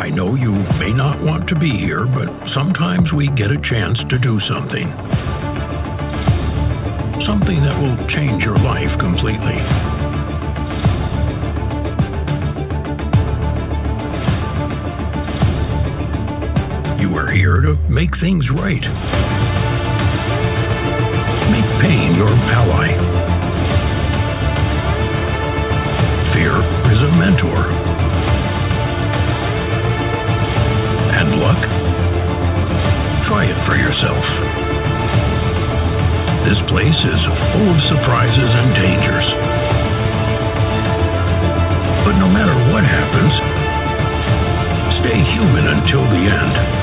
I know you may not want to be here, but sometimes we get a chance to do something. Something that will change your life completely. You are here to make things right. Make pain your ally. Fear is a mentor. And luck? Try it for yourself. This place is full of surprises and dangers. But no matter what happens, stay human until the end.